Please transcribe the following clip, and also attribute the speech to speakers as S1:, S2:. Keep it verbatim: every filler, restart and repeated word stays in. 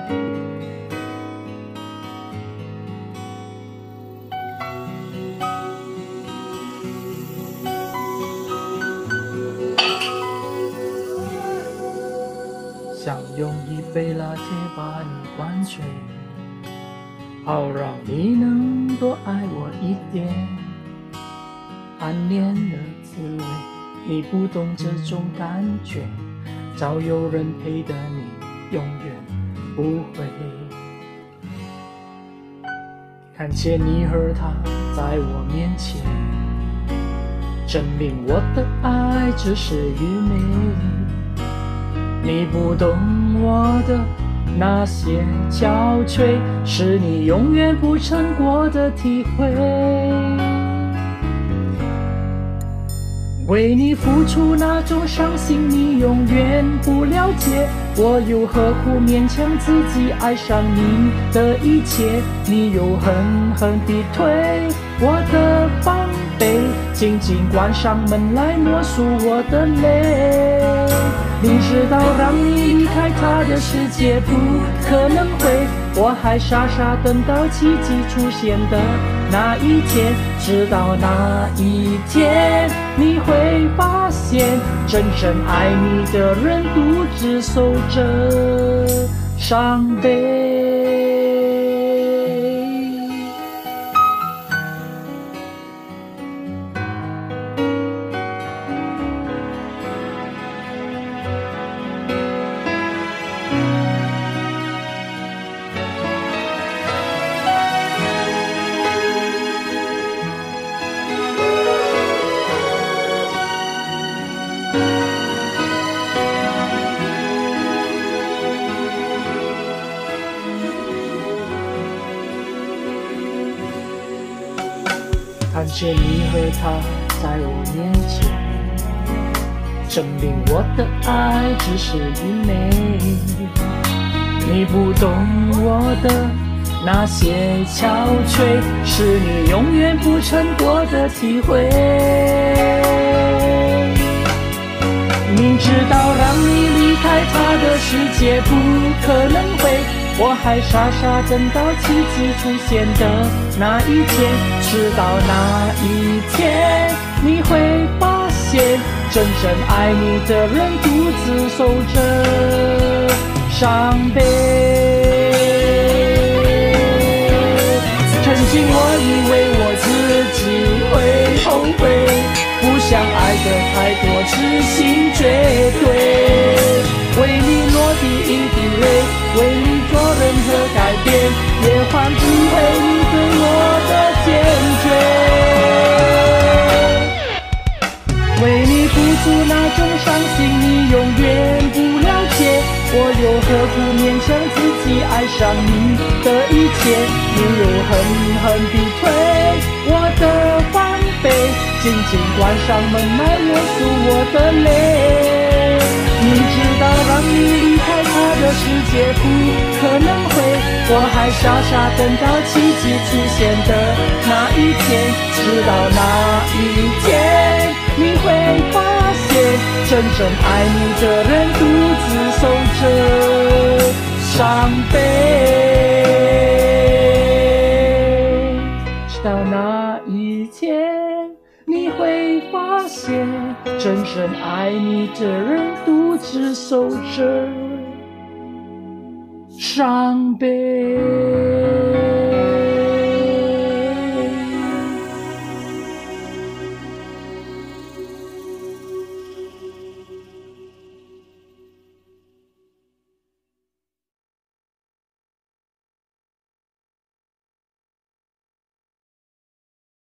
S1: 想用一杯拿铁把你灌醉，好让你能多爱我一点。暗恋的滋味，你不懂这种感觉，早有人陪的你永远不会。看见你和他在我面前，证明我的爱只是愚昧。你不懂我的那些憔悴，是你永远不曾过的体会。为你付出那种伤心，你永远不了解，我又何苦勉强自己爱上你的一切？你又狠狠地推我的防备，紧紧关上门来默数我的泪。明知道让你离开他的世界不可能会，我还傻傻等到奇迹出现的那一天，直到那一天你会发现，真正爱你的人独自守着伤悲。看见你和他在我面前，证明我的爱只是愚昧。你不懂我的那些憔悴，是你永远不曾过的体会。明知道让你离开他的世界不可能会，我还傻傻等到奇迹出现的那一天，直到那一天你会发现，真正爱你的人独自守着伤悲。曾经我以为我自己会后悔，不想爱的太多，痴心绝对。为你落地一滴泪，为你做任何改变，也换不回你对我的坚决。为你付出那种伤心，你永远不了解，我又何苦勉强自己爱上你的一切？你又狠狠地推我的防备，紧紧关上门来默数我的泪。明知道让你离开他的世界不可能会，我还傻傻等到奇迹出现的那一天，直到那一天你会发现，真正爱你的人独自守着伤悲。直到那一天你会发现，真正爱你的人独自守着伤悲。